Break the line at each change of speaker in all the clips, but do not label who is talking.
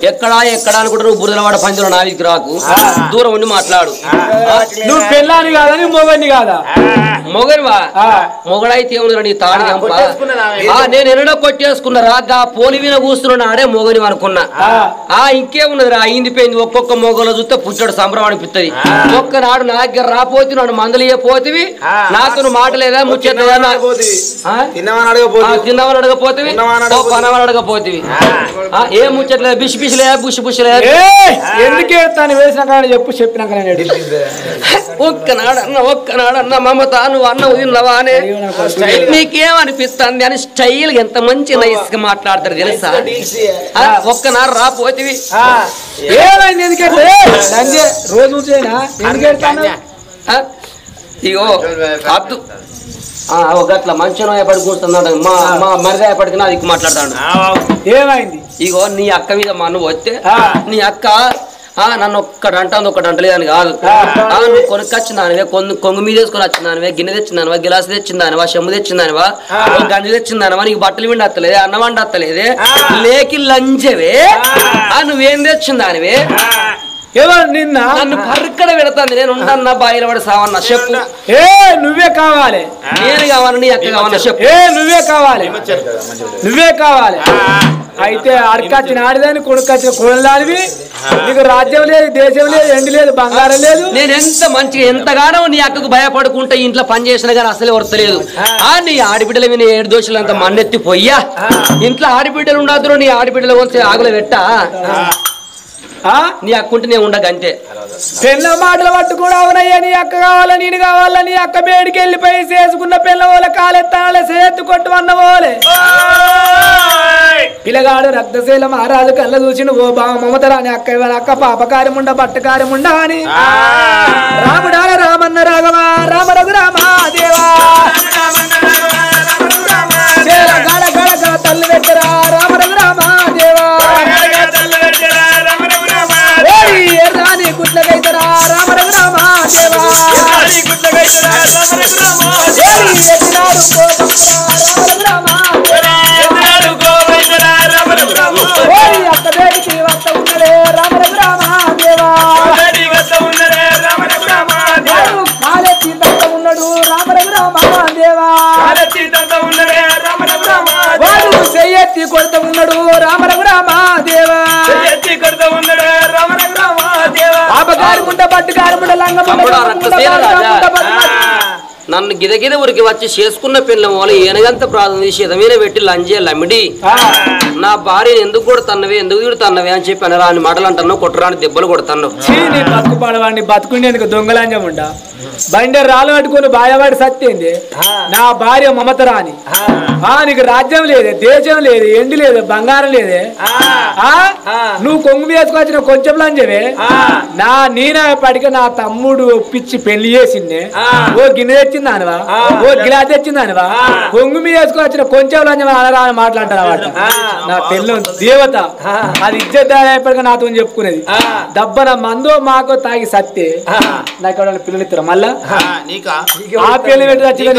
ఎక్కడా అనుకుంటే నువ్వు బురదలవాడ పంచులో నావికి రాకు, దూరం ఉండి మాట్లాడు.
నువ్వు పెళ్ళాని కాదని మొగని కాదా?
మొగనివా? మొగడైతే ఏముంది నీ తాడు చంప. నేను ఎన్నడో కొట్టేసుకున్నారా గా పోలి మీద కూస్తున్నాడు ఆడే మొగని అనుకున్నా. ఇంకేమున్నది రా, అయింది పోయింది. ఒక్కొక్క మొగలో చూస్తే పుచ్చడు సంబరం అనిపిస్తుంది. ఒక్కనాడు నా దగ్గర రాపోతే నన్ను మందులు ఇవ్వపోతివి, నాతో మాట లేదా ముచ్చేదా, తిన్నవని అడగపోతివి, పనవని అడగపోతివి. ఏం ముచ్చట్లేదు, బిషి బిషి లేదా, బుషి బుషి లేదా.
ఎందుకే తను వేసిన కానీ చెప్పినాక
ఒక్కనాడన్నా మమత నువ్వు అన్న తిన్నావా అనే నీకేమనిపిస్తుంది అని స్టైల్ ఎంత మంచి నైస్ గా మాట్లాడతారు తెలుసా. ఒక్కనాడు రాపోతివి
రోజు
ఇగో అద్దు గట్ల మంచిగా ఎప్పటి కూర్చున్నాడు మా మరిదా ఎప్పటికి నా దిక్కు మాట్లాడతాడు.
ఏమైంది?
ఇగో నీ అక్క మీద మనం వస్తే నీ అక్క నన్ను ఒక్కటి అంటలేదని కాదు. నువ్వు కొనుక్కొచ్చిందానివే, కొంగు మీద వేసుకొని వచ్చిందానివే, గిన్నె తెచ్చిందానివా, గిలాసు తెచ్చిందానివా, చెమ్ము తెచ్చిందానివా, గంజి తెచ్చిందానివా, నీకు బట్టలు విండి అత్తలేదే, అన్నం వండి అత్తలేదే, లేకి లంచవే, నువ్వేం తెచ్చిందానివే.
ఎవరు నిన్న
నన్ను పర్కడ పెడతాను, నేను ఉండన్నా బాయిల పడి సావన్నా చెప్పు.
నువ్వే కావాలి,
నేను కావాలి, నీ అక్క కావాలన్నా చెప్పు.
నువ్వే కావాలి. అయితే అడకచ్చిన ఆడిదాన్ని కొడుకొచ్చిన కొడలాడివి. నీకు రాజ్యం లేదు, దేశం లేదు, ఎండి లేదు, బంగారం లేదు.
నేను ఎంత మంచిగా ఎంతగానో నీ అక్కకు భయపడుకుంటే ఇంట్లో పని చేసినా కానీ అసలే వర్తలేదు. నీ ఆడిబిడ్డల మీద 7 దోషులు అంత మన్నెత్తి పోయ్యా. ఇంట్లో ఆడిబిడ్డలు ఉండదు, నీ ఆడిబిడ్డలు వచ్చి ఆగులు పెట్టా. నీ అక్కుంటే నేను ఉండగంతే.
పెళ్ళ మాటలు పట్టుకుని అవునయ్యా, నీ అక్క కావాలా, నేను కావాలా, నీ అక్క బేడికి వెళ్ళిపోయి చేసుకున్న పిల్ల వాళ్ళ కాలెత్తాలే, చేతు కొట్టు అన్న పోలే. పిల్లగాడు రక్తశీల మహారాజు కళ్ళ చూసిన ఓ బా మమతరాని అక్క అక్క పాపకార్యముండ బట్టకార్యముండ అని రాముడాల రామన్న రాఘవ రామ రఘురామా దేవా గడ గడ తల్లి పెట్టరా రామ రఘురామా దేవా రాని గుట్లకైతరా రామ రఘురామా దేవా అక్క బేడికి వస్త ఉన్నడే రామ రఘురామా దేవా కాలెత్తి దంత ఉన్నాడు రామ రఘురామా దేవా వాడు చెయ్యెత్తి కొడుతూ ఉన్నాడు రామ రఘురామా దేవా పాపకారముండ బట్టుకారముండ లంగముండ
నన్ను గిదగిద ఊరికి వచ్చి చేసుకున్న పిల్లల వాళ్ళు ఏనగంత ప్రార్థన చేసి ఎదమీన పెట్టి లంజే లమిడి నా భార్యను ఎందుకు కొడుతున్నవే, ఎందుకు తిడుతున్నవే అని చెప్పి అనరాని మాటలు అంటున్నావు, కొట్టరాని దెబ్బలు కొడుతున్నావు.
బతుకు పడవాడిని బతుకుండేందుకు దొంగలంజం ఉండ బండి రాళ్ళు పట్టుకుని బాయవాడి సత్యంది. నా భార్య మమతరాని నీకు రాజ్యం లేదే, దేశం లేదు, ఎండి లేదు, బంగారం లేదే. నువ్వు కొంగు వేసుకొచ్చిన కొంచెం లంజవే. నేనప్పటికే నా తమ్ముడు ఒప్పించి పెళ్లి చేసిందే. ఓ గిన్నె తెచ్చిందానివా, ఓ గిలాస్ తెచ్చిందానివా, కొంగు మీద వేసుకొచ్చిన కొంచెం లంజం అనరా అని మాట్లాడతాను అన్నమాట. నా పెళ్ళం దేవత, అది ఇజ్జత్ నాతో చెప్పుకునేది. దబ్బన మందో మాకో తాగి సత్తే నాకు ఎవరైనా పిల్లలు ఇస్తారా మళ్ళా? ఆ పిల్లలు పెట్టి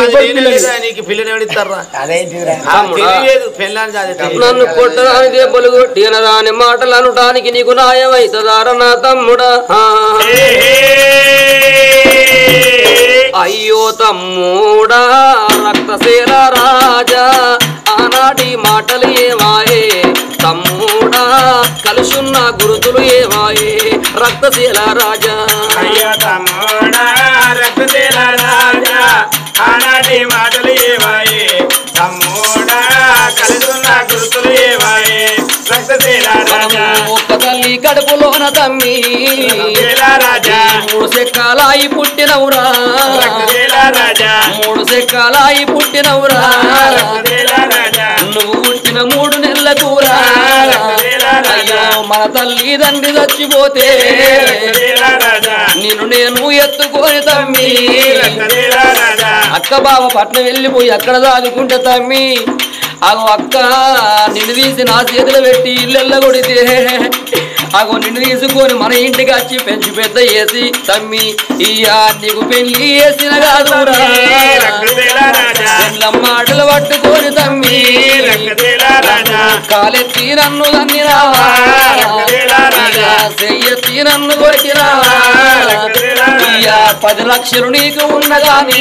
నన్ను కొట్టడానికి దెబ్బలు కొట్టిన దాని మాటలు అనడానికి నీకు న్యాయమైతదార నా తమ్ముడా? అయ్యో తమ్ముడా రక్తశీల రాజా, ఆనాటి మాటలు ఏమాయే తమ్ముడా, కలుసున్న గురుతులు ఏమాయే రక్తశీల రాజా.
అయ్యో తమ్ముడా రక్తశీల రాజా, ఆనాటి మాటలు ఏమాయే తమ్ముడా, కలుసున్న గురుతులు ఏమాయే రక్తశీల రాజా.
ఒక్క తల్లి కడుపులోన తమ్మి
రాజా,
3 సెక్కాలాయి పుట్టినవురా, 3 సెక్కాలాయి పుట్టినవురా, నువ్వు పుట్టిన 3 నెలల కూరా. అయ్యో మన తల్లి తండ్రి చచ్చిపోతే నిన్ను నేను ఎత్తుకొని తమ్మి, అక్క బావ పట్నం వెళ్ళిపోయి అక్కడ చదువుకుంటే తమ్మి, అక్క నిన్ను తీసి నా చేతులు పెట్టి ఇల్లెల్ల కొడితే అగో నిన్ను తీసుకొని మన ఇంటికి వచ్చి పెంచి పెద్ద వేసి తమ్మి ఇయ్యా నీకు పెళ్లి వేసిన కాదురా, మాటలు పట్టుకొని తమ్మి కాలెత్తి నన్ను తన్ని రావా. చెయ్యెత్తి నన్ను కొట్టినా 10 లక్షలు నీకు ఉన్నగాని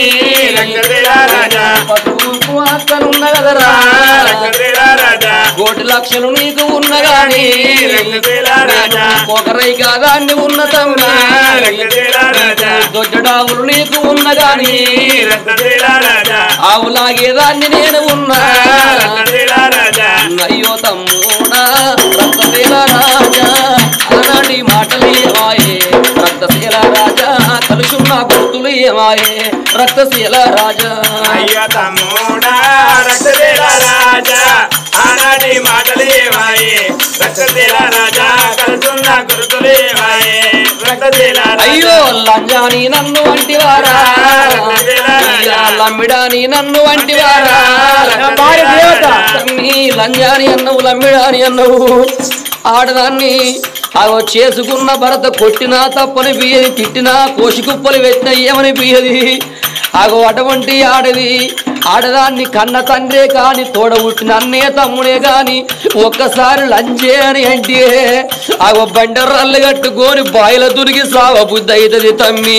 పసుపు అక్కనున్న కదరా 1 లక్షలు నీకు ఉన్నగాని ఒకరై కాదాన్ని ఉన్న తమ్మి దొడ్డావులు నీకు ఉన్నగాని ఆవులాగేదాన్ని నేను ఉన్నా అయ్యో తమ్ముడా రక్తశీల రాజా అలాంటి మాటలు ఏమాయే రక్తశీల రాజా కలుసున్న గుర్తులు ఏమాయే రక్తశీల రాజా
అయ్యో తమ్ముడా రక్తశీల రాజా ఆనాటి మాటలు ఏమాయే రక్తశీల రాజా కలుసున్న గుర్తులు ఏమాయే రక్తశీల
అయ్యో లంజాని నన్ను వంటివారా లమ్మిడాని నన్ను వంటివారా లంజాని అన్నవు లమ్మిడాని అన్నవు ఆడదాన్ని అగో చేసుకున్న భరత కొట్టినా తప్పని బియ్యది తిట్టినా కోసి కుప్పలు పెట్టినా ఏమని బియ్యది అగో అటువంటి ఆడదాన్ని కన్న తండ్రే కాని తోడబుట్టిన అన్నే తమ్ముడే కాని ఒక్కసారి లంజే అని అంటే అగో బండర్రల్లు కట్టుకొని బాయిల దురిగి సావ బుద్ధి అవుతుంది తమ్మి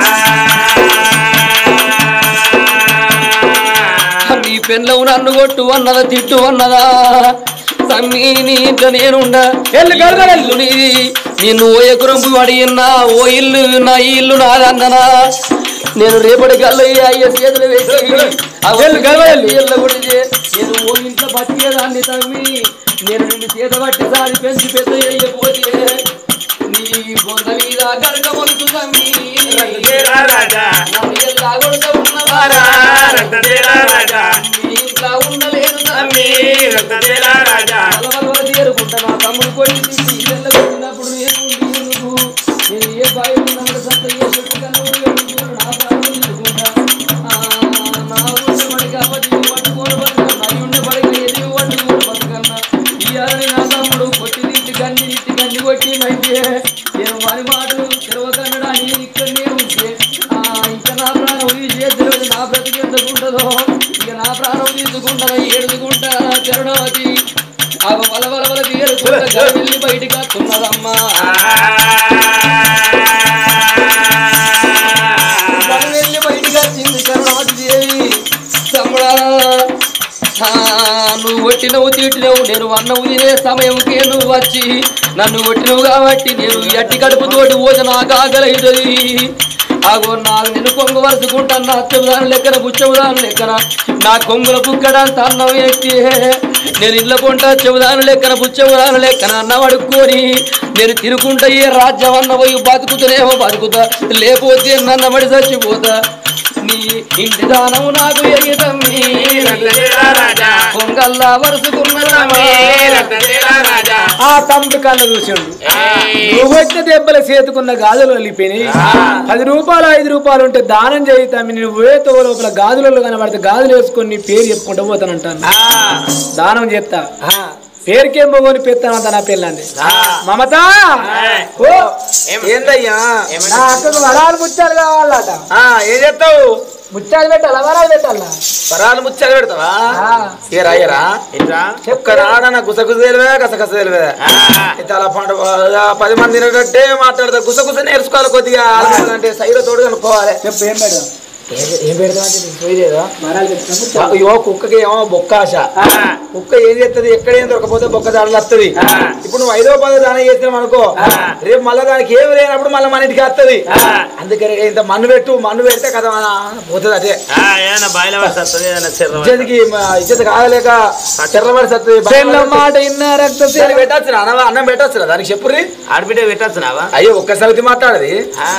నీ పెన్లవు నన్ను కొట్టు అన్నదా తిట్టు అన్నదా తమ్మి నీ ఇంట్లో నేనుండా ఎల్లు నీది నిన్ను ఓ ఎకరం అడిగినా ఓ ఇల్లు నా ఇల్లు నాదన్ననా నేను రేపటి కల్లా అయ్యే చేతులు వేసి నేను ఓ ఇంట్లో బతికేదాన్ని తమ్మి నేను నిన్ను చేత పట్టి సారి పెంచి పెద్ద అయ్యపోతే నీ బొంద మీద గడక మొలుసు తమ్మి ఉన్నవారా నీ ఇంట్లో ఉండలేదు తమ్మి తీరుకుంటా నా తమ్ముడు కొట్టి కొట్టినప్పుడు నేను ఏ బాయి ఉన్నాడు సత్త ఏ చెట్టు కన్నా నా ప్రాణం తీసుకుంటా నా ఉండే పడికి అప్పటి పట్టుకోని బతుకన్నా అవి ఉండే పడికి ఎదిగి పట్టుకోని బతుకన్నా ఇయ్యాలని నా తమ్ముడు కొట్టి గండి కొట్టి అయితే నేను వారి మాటలు తెరవకన్నడా నేను ఇక్కడనే ఉంటే ఇంకా నా ప్రాణం చేతిలో నా బ్రతికి ఎందుకుంటుందో ఇక నా ప్రాణం తీసుకుంటా ఏడుకుంటా తెరడవది ఆ బలబల తీరుకుంటా వెళ్ళి బయటికి వస్తున్నదమ్మా వెళ్ళి బయటికి వచ్చింది కరుణవతి దేవి తమ్ముడా నువ్వు కొట్టినవు తీటినవు నేను అన్నవు తినే సమయంకే నువ్వు వచ్చి నన్ను కొట్టినవు కాబట్టి నేను ఎట్టి కడుపుతోటి పోతే నాకు ఆకలవుతుంది ఆగో నాకు నేను కొంగు వరుసుకుంటాను నా చెబుదాని లెక్కన బుచ్చబుదాని లెక్కన నా కొంగుల బుక్కడంత అన్నం ఎక్కి నేను ఇళ్ళ కొంటా చెబుదాని లెక్కన బుచ్చబుదాని లెక్కన అన్నం అడుక్కొని నేను తిరుకుంటా ఏ రాజ్యం అన్న పోయి బతుకుతానేమో బతుకుతా లేకపోతే నన్న పడి చచ్చిపోతా నీ ఇంటి దానము నాకు ఎయ్యతమ్మి పొంగల్లా వరుసుకున్న
ఆ తమ్ముడు కన్న చూసిండు నువ్వు వచ్చిన దెబ్బల చేతుకున్న గాజులు వెళ్ళిపోయినాయి 10 రూపాయలు 5 రూపాయలు ఉంటే దానం చేయితామి నేను వేతో లోపల గాజులలో కనబడితే గాజులు వేసుకొని నీ పేరు చెప్పుకుంటూ పోతానంటాను దానం చేస్తా పేరుకేం పోగొని పెత్తానంత నా పిల్లండి మమత
ఏందయ్యా
నా అక్కకు వరాలు ముచ్చాలు కావాలట
ఏం చేస్తావు
ముచ్చాలు పెట్టాలా వరాలు పెట్టాలా
వరాలు ముచ్చాలు పెడతావా ఏరా ఒక్క రాడన గుసగుస తెలివే కసకస తెలివే చాలా పంట 10 మంది తినేటట్టే మాట్లాడతా గుసగుస నేర్చుకోవాలి కొద్దిగా అంటే సైలో తోడు కనుక్కోవాలి
చెప్పు ఏం పెడదాం
ఏం పెడతాం అయ్యో కుక్కకి ఏమో బొక్క ఆశ కుక్క ఏం చేస్తుంది ఎక్కడేం దొరకపోతే బొక్క దాడులు వస్తుంది ఇప్పుడు నువ్వు 5వ 10వ దానం చేసినాం అనుకో రేపు మళ్ళీ దానికి ఏమి లేనప్పుడు మళ్ళీ మన ఇంటికి వస్తుంది అందుకని ఇంత మన్ను పెడితే కదా పోతుంది అదే ఇజ్జత్ కాగలేక చెర్రబడి వస్తుంది
మాట
పెట్టచ్చు అన్నం పెట్టచ్చు దానికి చెప్పుర్రి
ఆడబిడ్డ పెట్టచ్చునావా
అయ్యో ఒక్కసారి మాట్లాడది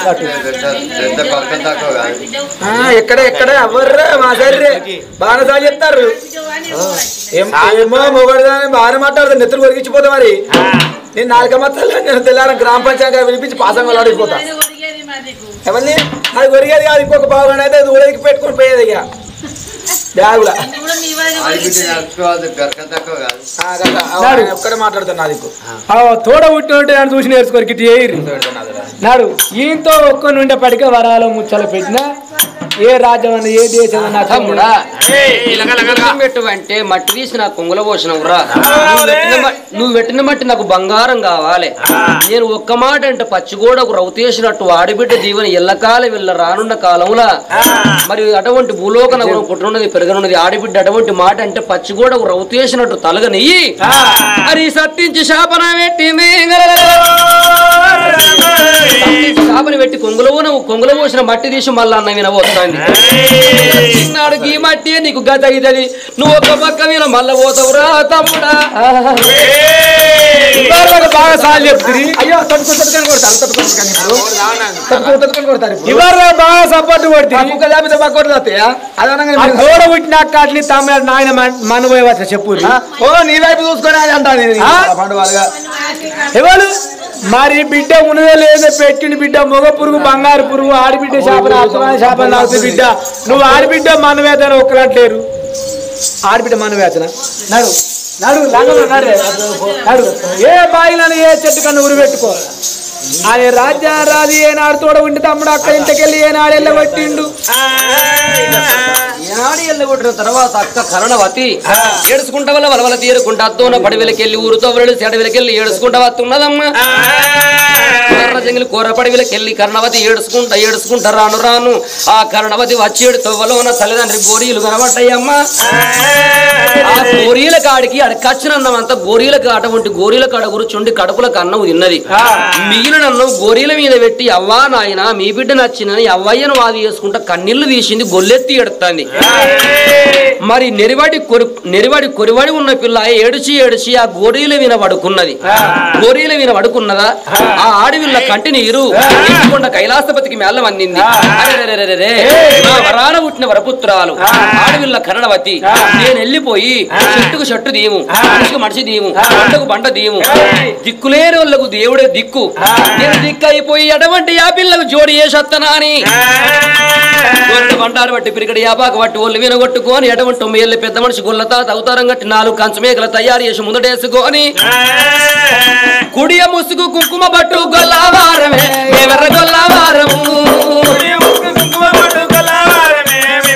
ఎక్కడ ఎవర్రా మా సర్రే బాగా సాగు చెప్తారు ఏమో మొగడదాని బాగానే మాట్లాడుతాను నెత్తులు కొరికిచ్చిపోతా మరి నేను 4 మత్తాలు నేను తెల్లారం గ్రామ పంచాయతీ పిలిపించి పాసంగా అడిగిపోతా ఎవరిని అది కొరిగేది కాదు ఇంకొక బాగుండి అయితే అది ఊరికి పెట్టుకుని పోయేది ఇక బ్యాగులా ఒక్కడే మాట్లాడుతాను నాది
తోడ పుట్టినట్టు నన్ను చూసి నేర్చుకోరికి నాడు ఈయంతో ఒక్క నుండి పడికే వరాలు ముచ్చలు పెట్టినా ఏ రాజ్యం అన్న ఏ దేశం అన్న
తమ్ముడా అంటే మట్టి తీసి నాకు కొంగుల పోసినవురా నువ్వు పెట్టిన మట్టి నాకు బంగారం కావాలి నేను ఒక్క మాట అంటే పచ్చిగోడకు రౌతేసినట్టు ఆడిబిడ్డ జీవన ఎల్లకాల వెళ్ళ రానున్న కాలంలో మరి అటువంటి భూలోక నగరం పుట్టనున్నది పెరగనున్నది ఆడిబిడ్డ అటువంటి మాట అంటే పచ్చిగోడకు రౌతేసినట్టు తలగనెయ్యి అది సట్టించి శాపన పెట్టింది శాపన పెట్టి కొంగుల పోసిన మట్టి తీసి మళ్ళా అన్న వినబోతుంది నాడుకి ఈ మట్టి నీకు గత ఇదని నువ్వు ఒక పక్క మీద మళ్ళా పోతావురా తమ్ముడా
బాగా సార్లు చెప్తుంది
అయ్యో తట్టుకొని కొడతారు
ఇవాళ బాగా సపోర్ట్ కొడుతుంది గోడ పుట్టిన కాట్లి తమిళ నాయన మనబోయే వచ్చా చెప్పు
ఓ నీ వైపు చూసుకొని అంటాను
ఎవరు మరి బిడ్డ ఉన్నదే లేదో పెట్టిన బిడ్డ మొగ పురుగు బంగారు పురుగు ఆడిబిడ్డ చేపలు అర్థమైన చేపలు అవుతుంది బిడ్డ నువ్వు ఆడిబిడ్డ మనవేతన ఒక్కలట్లేరు ఆడిబిడ్డ మనవేతన నడు నడు లంగలు నడు ఏ బాయిలను ఏ చెట్టు కన్నా ఉరి పెట్టుకో ఆయన రాజ్యారాది ఏనాడు తోడ ఉండి తమ్ముడు అక్కడ ఇంటికెళ్ళి ఏనాడు వెళ్ళబట్టిండు
ఏనాడు వెళ్ళగొట్టిన తర్వాత అక్క కరణవతి ఏడుచుకుంటా వల్ల వలవల తీరుకుంటా అత్తోన పడివిలకెళ్ళి ఊరుతో వెళ్ళి చెడవిలకెళ్ళి ఏడుచుకుంటా వస్తున్నదమ్మా జంగిలి కూర పడివిలకెళ్ళి కర్ణవతి ఏడుచుకుంటా రాను రాను ఆ కర్ణవతి వచ్చి తొవ్వలోన తల్లిదండ్రి గోరీలు కనబడ్డాయమ్మా ఆ గోరీల కాడికి అడకచ్చినన్నం అంతా గోరీల అటువంటి గోరీల కాడ కూర్చుండి కడుపులకు అన్నం తిన్నది మిగిలిన అన్నం గోరీల మీద పెట్టి అవ్వా నాయన మీ బిడ్డ నచ్చిందని అవ్వయ్యను వాది చేసుకుంటా కన్నీళ్లు తీసింది గొల్లెత్తి ఎడుతుంది మరి నెరివాడి కొరివాడి ఉన్న పిల్ల ఏడిచి ఆ గోరీల విన పడుకున్నది గోరీల విన పడుకున్నదా ఆ ఆడవిల్ల కంటి నీరు తీసుకుండా కైలాసపతికి మేళం అందింది నా వరాన పుట్టిన వరపుత్రాలు ఆడవిల్ల కరణవతి నేను వెళ్ళిపోయి చెట్టుకు చెట్టు దీము మనిషికి మనిషి దీము పంటకు పంట దీము దిక్కులేని వాళ్ళకు దేవుడే దిక్కు నేను దిక్కు అయిపోయి అటువంటి ఆ పిల్లకు జోడి చేసత్తనా అని పంటారు బట్టి పిరికడి యాపాక బట్టి ఒళ్ళు వినగొట్టుకొని ఎటువంటి 9 ఏళ్ళ పెద్ద మనిషి గుల్లతా అవతారం కట్టి 4 కంచమేకలు తయారు చేసి ముందటేసుకొని కుడియ ముసుగు కుంకుమ బట్టు గొల్లవారమే ఎవర గొల్లవారము కుడియ ముసుగు కుంకుమ బట్టు గొల్లవారమే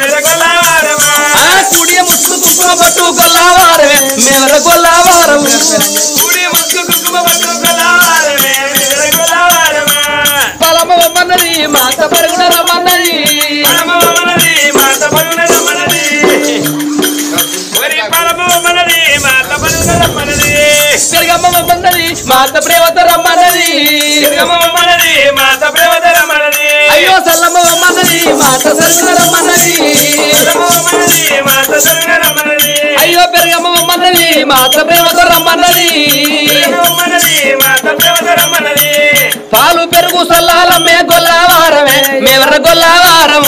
మేవర గొల్లవారము పలమన్నది మాత పరుగున రమ్మన్నది పెరగమ్మన్నది మాత ప్రేమతో రమ్మన్నది అయ్యో సల్లమ్మన్నది మాత సరుగున రమ్మన్నది అయ్యో పెరగమ్మన్నది మాత ప్రేమతో రమ్మన్నది పాలు పెరుగు సల్లాలమ్మే గొల్లవారమే మేవర గొల్లవారము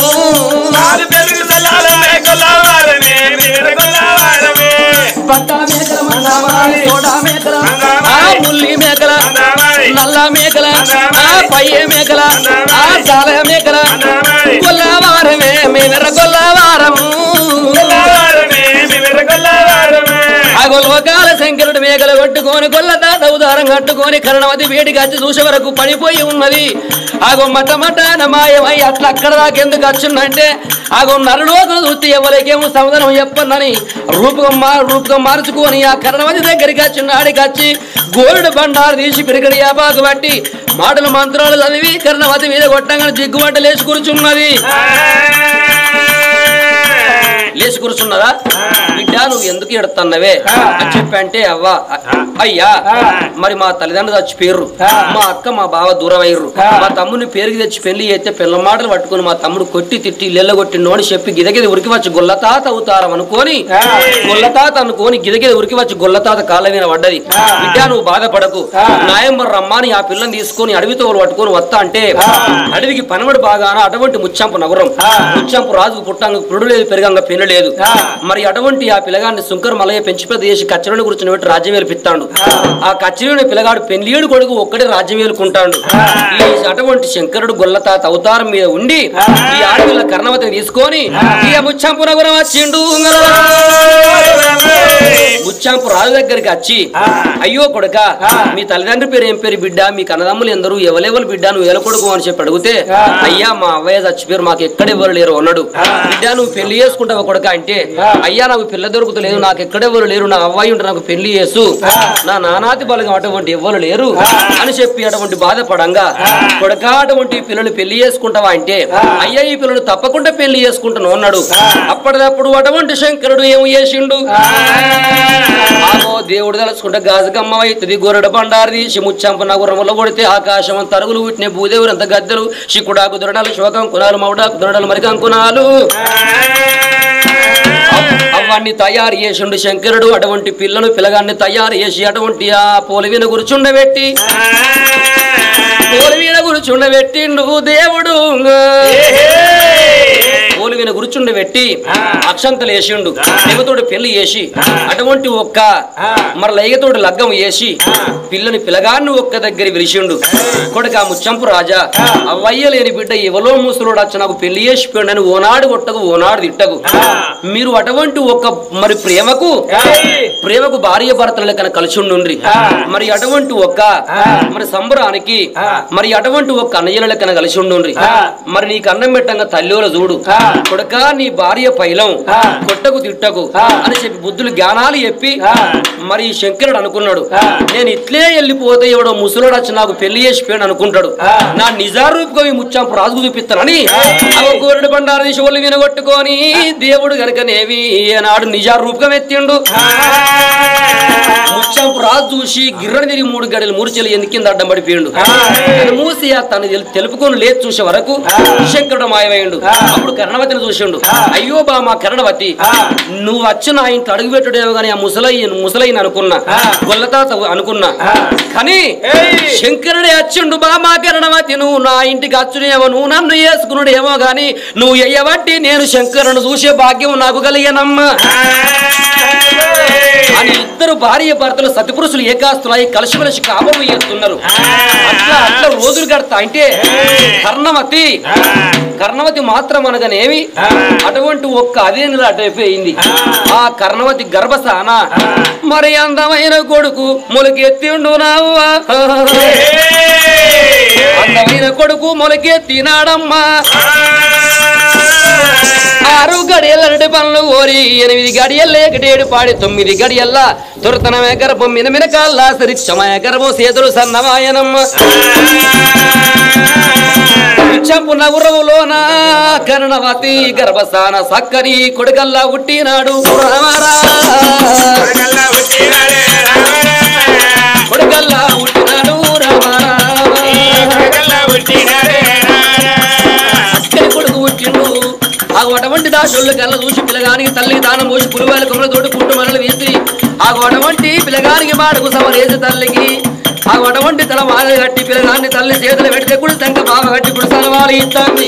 పట్ట మేకల సోడా మేకల ముల్లి మేకల నల్ల మేకల పయ్యే మేకల జాల మేకల గొల్లవారమే మేవర గొల్లవారము గొల్వకాల శంకరుడు మేకలు కొట్టుకొని గొల్లతా దౌదారం కట్టుకొని కరణవతి వేడికి వచ్చి చూసే వరకు పడిపోయి ఉన్నది ఆగో మటమటాన మాయమై అట్లా అక్కడ దాకెందుకు వచ్చిందంటే ఆగో నరలోకం చూస్తే ఎవరికేమో సమాధానం చెప్పందని రూపకం మార్చుకొని ఆ కరణవతి దగ్గరికి వచ్చిన ఆడికి వచ్చి గోరుడు బండారు తీసి పిరికడి యాపాకు బట్టి మాటలు మంత్రాలు చదివి కరణవతి మీద కొట్టంగా జిగ్గుబట్ట లేచి కూర్చున్నది లేచి కూర్చున్నదా బిడ్డ నువ్వు ఎందుకు ఎడుతున్నవే అని చెప్పంటే అవ్వా అయ్యా మరి మా తల్లిదండ్రులు చచ్చిపోయారు మా అక్క మా బావ దూరం అయ్యారు మా తమ్ముని పేరుకి తెచ్చి పెళ్లి అయితే పిల్ల మాటలు పట్టుకుని మా తమ్ముడు కొట్టి తిట్టి ఇళ్ళెల్లగొట్టిండు అని చెప్పి గిదగిది ఉరికి వచ్చి గొల్లతాత అవుతారం అనుకోని గిదగిది ఉరికి వచ్చి గొల్లతాత కాళ్ళ మీద పడ్డది బిడ్డ నువ్వు బాధపడకు నాయంబర్ రమ్మని ఆ పిల్లని తీసుకొని అడవితో పట్టుకొని వస్తా అంటే అడవికి పనమడు బాగాన అటువంటి ముచ్చంపు నగరం ముచ్చంపు రాజుకు పుట్టంగా పురుడు లేదు పెరగంగా పెళ్ళి లేదు. మరి అటువంటి ఆ పిల్లగాడిని శంకర్ మల్లయ్య పెంచి పెద్ద చేసి కచ్చరని కూర్చుని పెట్టి రాజ్యం ఏలిపిస్తాడు. ఆ కచ్చరని పిల్లగాడు పెళ్లియేడు కొడుకు ఒక్కడే రాజ్యం ఏలుకుంటాడు. ఈ అటువంటి శంకరుడు గొల్లతాత అవతారం మీద ఉండి ఈ ఆడపిల్ల కర్ణవతిని తీసుకొని ఇక ముచ్చంపునగురం వచ్చిండు. ముచ్చాంపు రాజు దగ్గరికి వచ్చి, అయ్యో కొడుక, మీ తల్లిదండ్రి పేరు ఏం పేరు బిడ్డ, మీ కన్నదమ్ములు ఎందరు, ఎవరెవరు బిడ్డ, నువ్వు ఎలా కొడుకు అని చెప్పి అడిగితే, అయ్యా మా అవ్వయ్య చచ్చిపోయారు, మాకు ఎక్కడెవరు లేరు అన్నాడు. బిడ్డ నువ్వు పెళ్లి చేసుకుంటావు కొడుక అంటే, అయ్యా నాకు పిల్ల దొరుకుతలేదు, నాకు ఎక్కడెవరు లేరు, నా అవ్వాయి ఉంటే నాకు పెళ్లి చేసు, నా నానాతి బలగం అటువంటి ఎవ్వరు లేరు అని చెప్పి అటువంటి బాధపడంగా, కొడుక అటువంటి పిల్లలు పెళ్లి చేసుకుంటావా అంటే, అయ్యా ఈ పిల్లలు తప్పకుండా పెళ్లి చేసుకుంటాను అన్నాడు. అప్పటిదప్పుడు అటువంటి శంకరుడు ఏమి చేసిండు, దేవుడు తలుచుకుంటే గాజుకమ్మ అవుతుంది, గొర్రెడ బండారి ముచ్చంప నగురములో కొడితే ఆకాశం తరుగులు పుట్టిన భూదేవుడు అంత గద్దెలు, శికుడాకు దొరడాలు, శోకం కునాలు, మౌడాకు దొరడాలు, మరికం కునాలు అవన్నీ తయారు చేసిండు శంకరుడు. అటువంటి పిల్లలు పిల్లగాన్ని తయారు చేసి అటువంటి ఆ పోలివిన కూర్చుండబెట్టి కూర్చుండబెట్టిండు దేవుడు. పోలివిన కూర్చుండబెట్టి అక్షంతలు వేసిండు, లెగతోడు పెళ్లి చేసి అటువంటి ఒక్క మరి లైగతోడు లగ్గం వేసి పిల్లని పిల్లగాన్ని ఒక్క దగ్గర విరిచిండు. కొడుక ముచ్చంపు రాజా, అవ్వయ్య లేని బిడ్డ ఎవలో ముసలోడు వచ్చి నాకు పెళ్లి చేసిపోయాడు అని ఓనాడు కొట్టకు ఓనాడు తిట్టకు. మీరు అటువంటి ఒక్క మరి ప్రేమకు భార్య భర్తల లెక్కన కలిసి ఉండుండ్రి. మరి అటువంటి ఒక్క మరి సంబరానికి మరి అటువంటి ఒక్క అన్నయ్యల లెక్కన కలిసి ఉండుండ్రి. మరి నీకు అన్నం పెట్టంగా తల్లిలో చూడు కొడుక, నీ భార్య పైలం కొట్టకు తిట్టకు అని చెప్పి బుద్ధులు జ్ఞానాలు చెప్పి మరి శంకరుడు అనుకున్నాడు, నేను ఇట్లే వెళ్ళిపోతే ఎవడో ముసలోడు వచ్చి నాకు పెళ్లి చేసిపోయాడు అనుకుంటాడు, నా నిజారూపుగా ఈ ముచ్చంపు రాజుకు చూపిస్తానని గోరెడు బండారు తీసి ఒళ్ళు వినగొట్టుకొని దేవుడు గనకనేవి నాడు నిజారూపకం ఎత్తిండు. ముచ్చంపు రాజు చూసి గిర్రని తిరిగి 3 గడియలు మూర్చెలు ఎందుకు కింద అడ్డం పడిపోయిండు. మూసి తను తెలుపుకొని లేచి చూసే వరకు శంకరుడు మాయమైండు. అప్పుడు కర్ణవతిని చూసిండు, అయ్యో బా మా కర్ణవతి, నువ్వు వచ్చి నా ఇంటి అడుగు పెట్టుడేమో గానీ ఆ ముసలైన అనుకున్నా, గొల్లతాత అనుకున్నా, కానీ శంకరుడే వచ్చిండు. బా మా కర్ణవతి, నువ్వు నా ఇంటికి వచ్చునేమో, నువ్వు నన్ను వేసుకున్నాడేమో గాని నువ్వు ఎయ్యబట్టి నేను శంకరుని చూసే భాగ్యం నాకు కలిగనమ్మా అని ఇద్దరు భార్య భర్తలు సతిపురుషులు ఏకాస్తులై కలిసిమెలిసి కాపురం చేస్తున్నారు. అట్లా రోజులు గడతా అంటే కర్ణవతి మాత్రం అనగానేమి అటువంటి ఒక్క అదే నెల అటైపోయింది. ఆ కర్ణవతి గర్భసాన మరి అందమైన కొడుకు మొలకెత్తిండు నావ్వా, అందమైన కొడుకు మొలకెత్తినాడమ్మా. 6 గడియల 2 పనులు ఓరి 8 గడియల్ల 1 పాడి 9 గడియల్ల తురతనమే గర్భం మినమినకాల్లా సరిక్షమయ గర్భం సేతులు సన్నమాయనమ్మ. చంపు నగురవులోన కర్ణవతి గర్భసాన సక్కని కొడుకల్లా పుట్టినాడు రామారా, కొడుకల్లా పుట్టినాడు రామారా, అక్కడి కొడుకు పుట్టిండు. అటువంటి దాసులు కళ్ళ చూసి పిల్లగానికి తల్లికి దానం పోసి పులివేల కొమ్మలతోటి కుటుంబాలను వేసి అటువంటి పిల్లగానికి మాడకు సమరేసి తల్లికి అటువంటి తల మాల కట్టి పిల్లగాన్ని తల్లి చేతులు పెడితే కూడా శంక బావ కట్టి ఇప్పుడు సలవాలు ఇస్తాంది.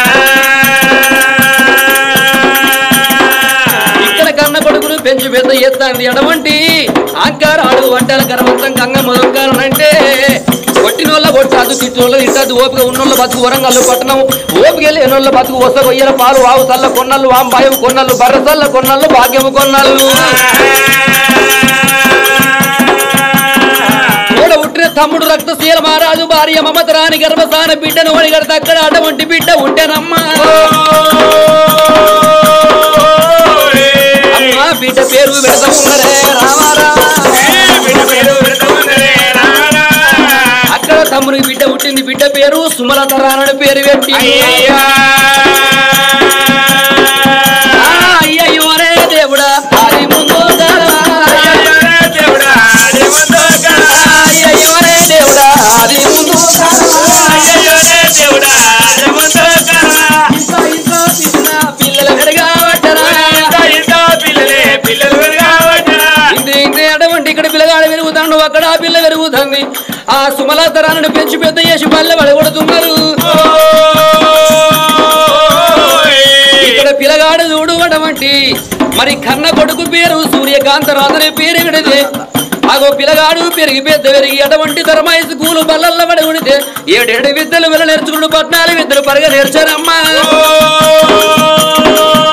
ఇక్కడ కన్న కొడుకును పెంచి పెద్ద ఎత్తాంది. అటువంటి ఆంకారాడు వంటల గర్వంతం గంగ మొదకారం అంటే కొట్టినోళ్ళ కొట్టాదు, తిట్టినోళ్ళ తిట్టదు, ఓపిక ఉన్నోళ్ళ బతుకు వరంగల్లు పట్టణం, ఓపిక లేనోళ్ళ బతుకు వస కొయ్యల పాలు ఆవు తల్ల కొన్నళ్ళు, వాంబాయం కొన్నళ్ళు, బర్రసల్ల కొన్నళ్ళు, భాగ్యము కొన్నళ్ళు. కూడా పుట్టిన తమ్ముడు రక్తశీల మహారాజు భార్య మమతరాని గర్భసాన బిడ్డను ఒడిగడత అక్కడ అటువంటి బిడ్డ ఉంటేనమ్మా. అమ్మా బిడ్డ పేరు పెడతా ఉన్నరే రామారా, అక్కడ తమ్ముడికి బిడ్డ పుట్టింది. బిడ్డ పేరు సుమలతరానని పేరు పెట్టి అయ్యయ్యో రే దేవుడా అది ముందు, అయ్యయ్యో రే దేవుడా అది ముందు, పిల్లలు పెరగాబట్టరా ఇంటి అటువంటి ఇక్కడ పిల్లగాడ పెరుగుతాడు, అక్కడ ఆ పిల్ల పెరుగుతుంది. ఆ సుమలతరాన్ని పెంచి పెద్ద చేసి పల్లె పడగొడుతున్నారు. ఇక్కడ పిల్లగాడు చూడు అటువంటి మరి కన్న కొడుకు పేరు సూర్యకాంతరాజుని పేరు విడితే అగో పిల్లగాడు పెరిగి పెద్ద పెరిగి అటువంటి ధర్మాయి స్కూలు బల్లల్ల పడి ఉడితే 7 విద్యలు వెళ్ళ నేర్చుకున్నాడు 14 విద్యలు పరగ నేర్చారమ్మా